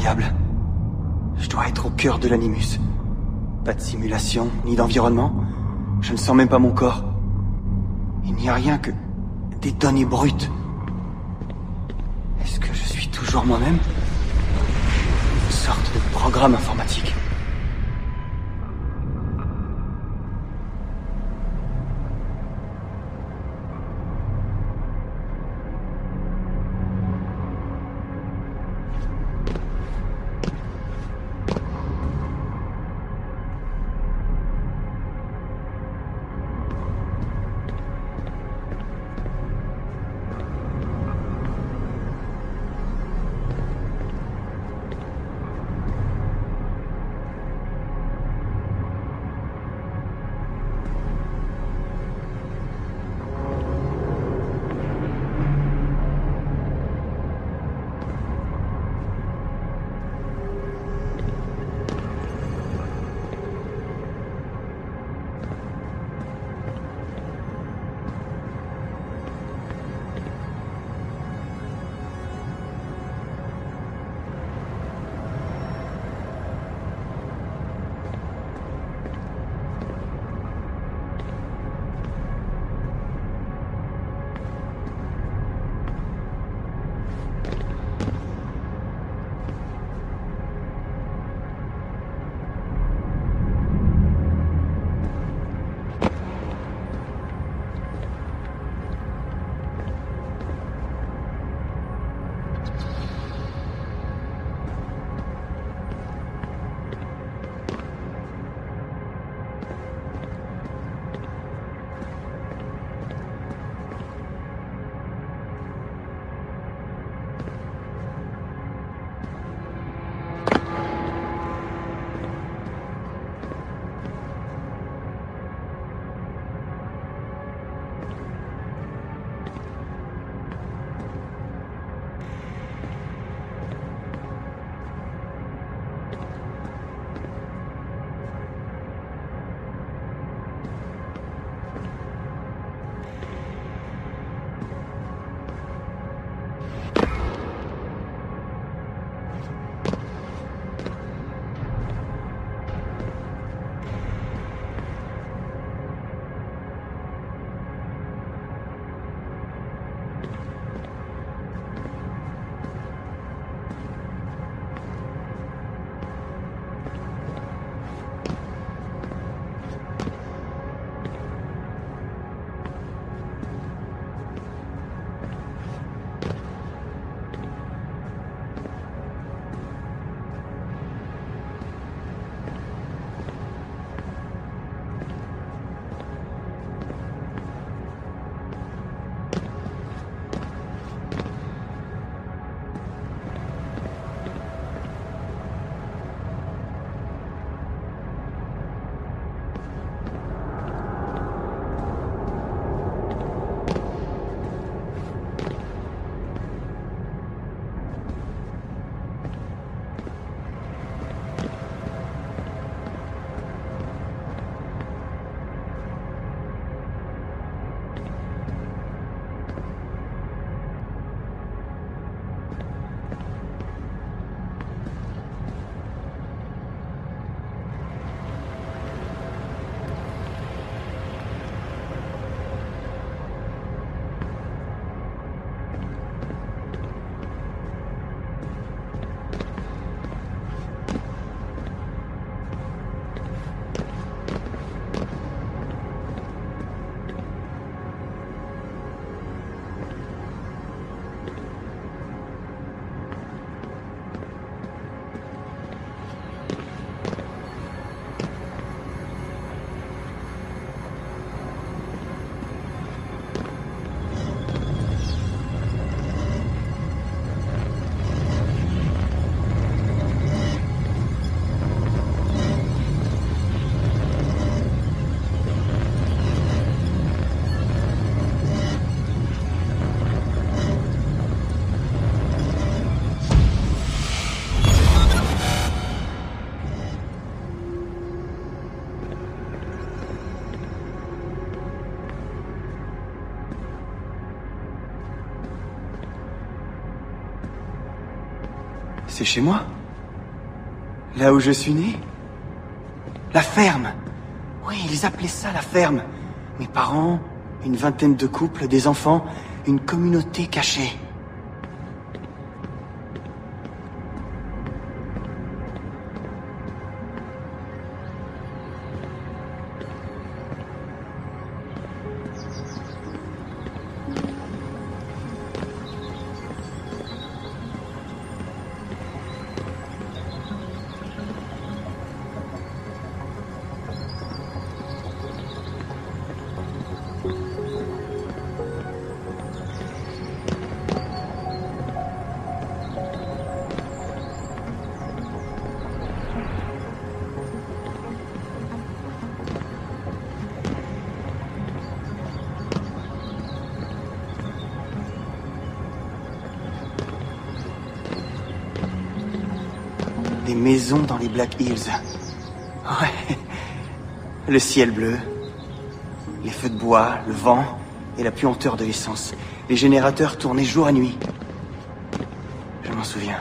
incroyable. Je dois être au cœur de l'Animus. Pas de simulation, ni d'environnement. Je ne sens même pas mon corps. Il n'y a rien que des données brutes. Est-ce que je suis toujours moi-même? Une sorte de programme informatique. C'est chez moi? Là où je suis né? La ferme. Oui, ils appelaient ça la ferme. Mes parents, une vingtaine de couples, des enfants, une communauté cachée. Des maisons dans les Black Hills. Ouais. Le ciel bleu. Les feux de bois, le vent et la puanteur de l'essence. Les générateurs tournaient jour et nuit. Je m'en souviens.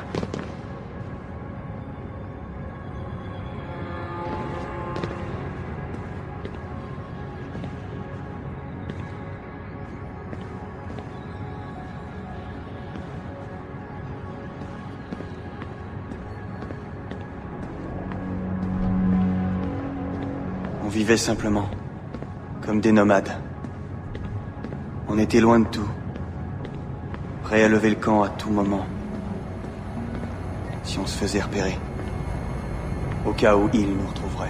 On vivait simplement, comme des nomades. On était loin de tout, prêts à lever le camp à tout moment, si on se faisait repérer, au cas où ils nous retrouveraient.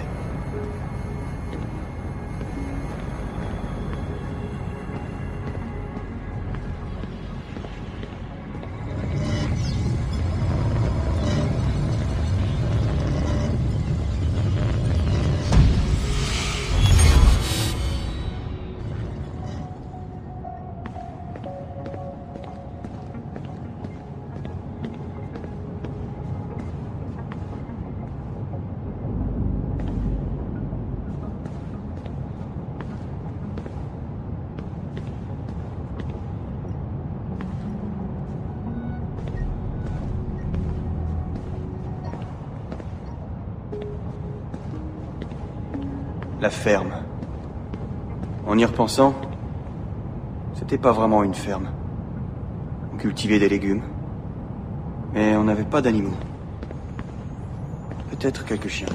La ferme. En y repensant, c'était pas vraiment une ferme. On cultivait des légumes, mais on n'avait pas d'animaux. Peut-être quelques chiens.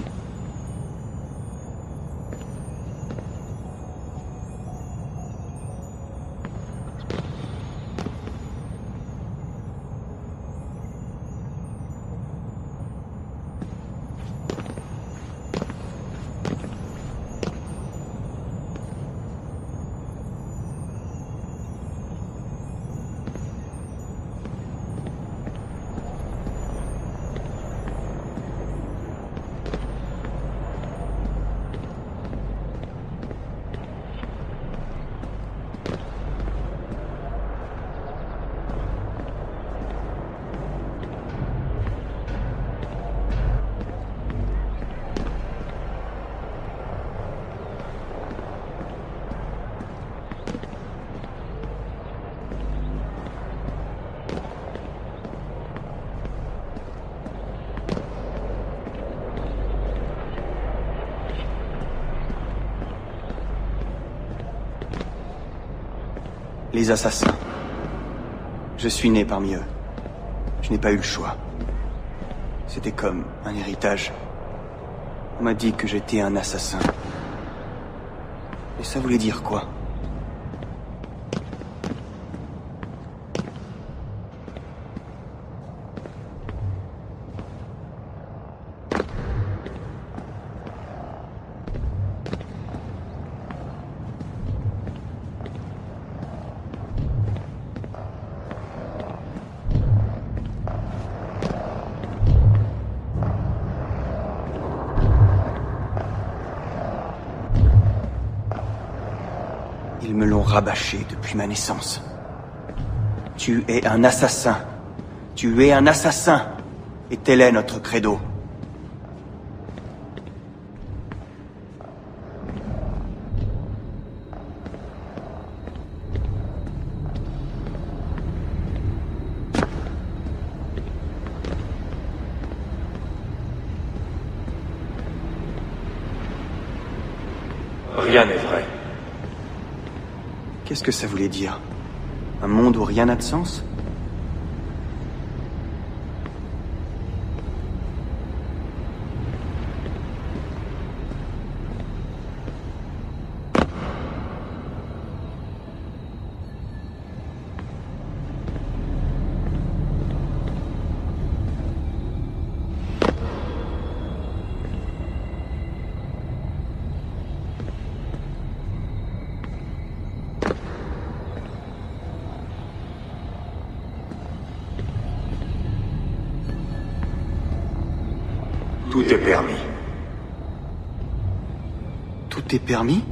Les assassins. Je suis né parmi eux. Je n'ai pas eu le choix. C'était comme un héritage. On m'a dit que j'étais un assassin. Et ça voulait dire quoi? Ils me l'ont rabâché depuis ma naissance. Tu es un assassin. Tu es un assassin. Et tel est notre credo. rien n'est vrai. Qu'est-ce que ça voulait dire? Un monde où rien n'a de sens? Tout est permis. Tout est permis?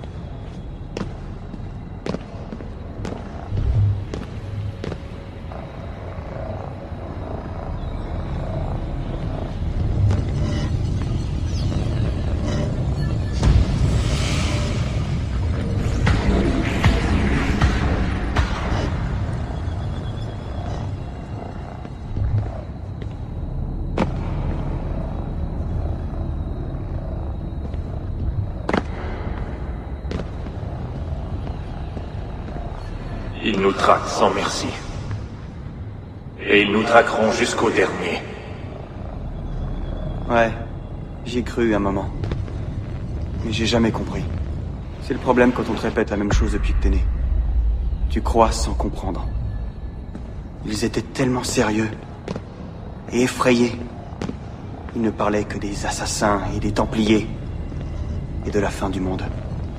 Ils nous traquent sans merci. Et ils nous traqueront jusqu'au dernier. Ouais, j'y ai cru un moment. Mais j'ai jamais compris. C'est le problème quand on te répète la même chose depuis que t'es né. Tu crois sans comprendre. Ils étaient tellement sérieux et effrayés. Ils ne parlaient que des assassins et des Templiers et de la fin du monde.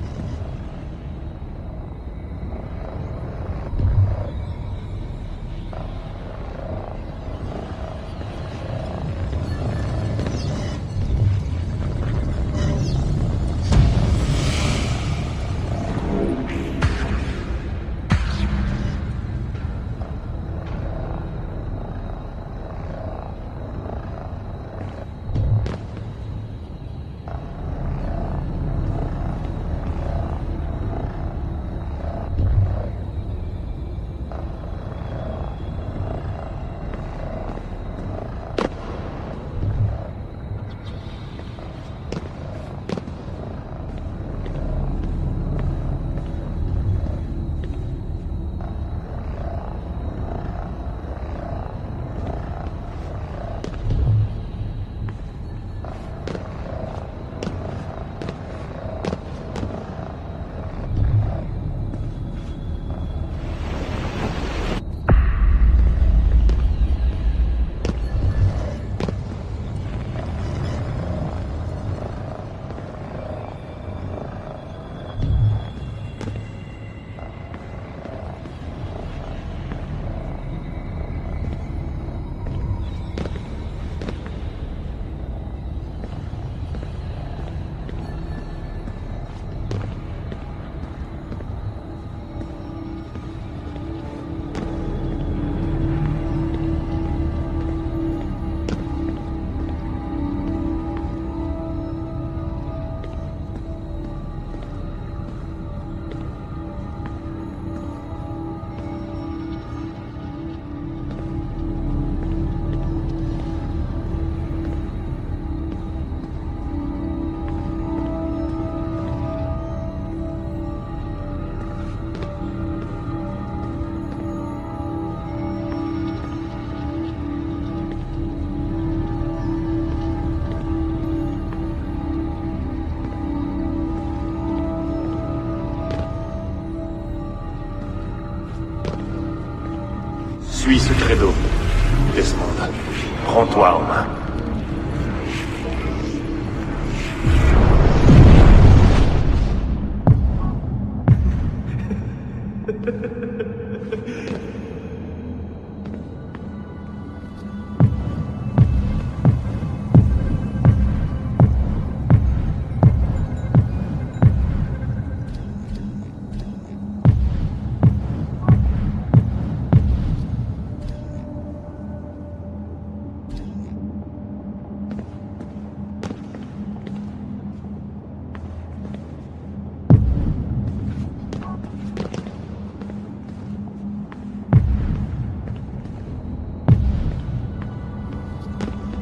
Suis ce credo. Desmond, prends-toi en main.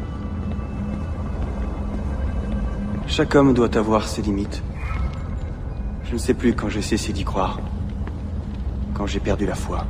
Chaque homme doit avoir ses limites. Je ne sais plus quand j'ai cessé d'y croire. Quand j'ai perdu la foi.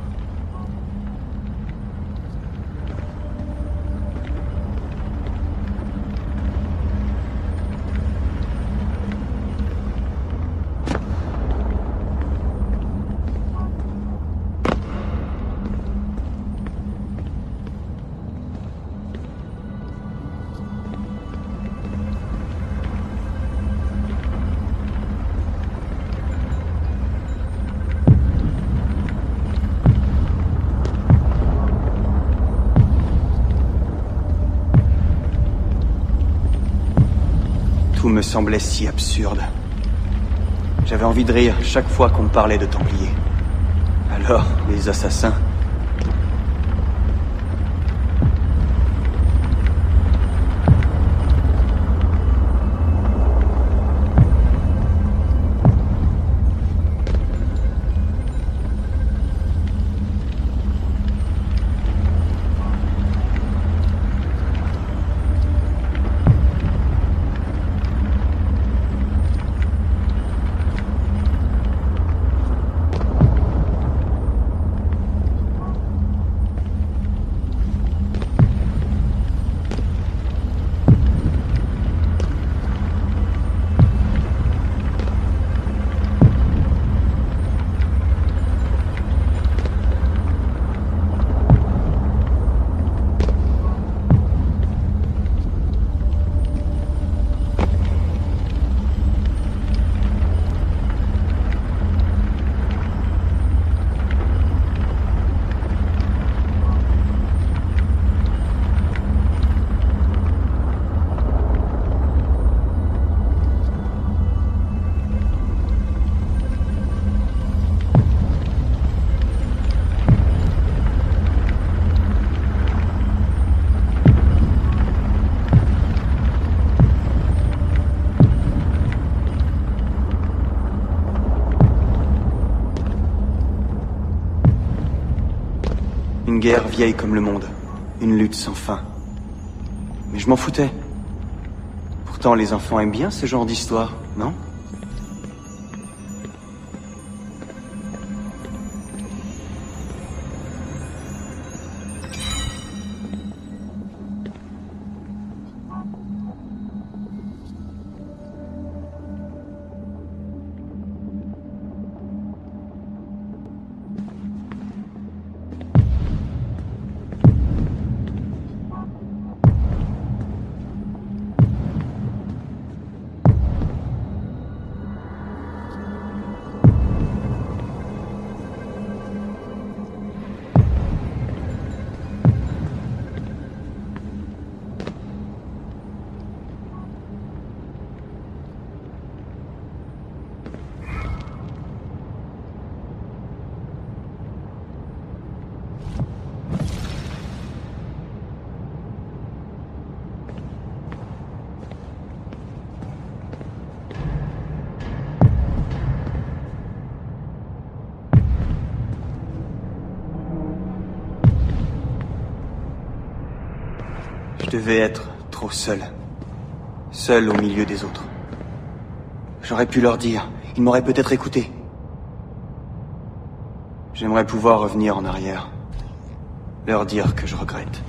Tout me semblait si absurde. J'avais envie de rire chaque fois qu'on me parlait de Templiers. Alors, les assassins... Une guerre vieille comme le monde. Une lutte sans fin. Mais je m'en foutais. Pourtant, les enfants aiment bien ce genre d'histoire, non ? Je devais être trop seul. Seul au milieu des autres. J'aurais pu leur dire. Ils m'auraient peut-être écouté. J'aimerais pouvoir revenir en arrière. Leur dire que je regrette.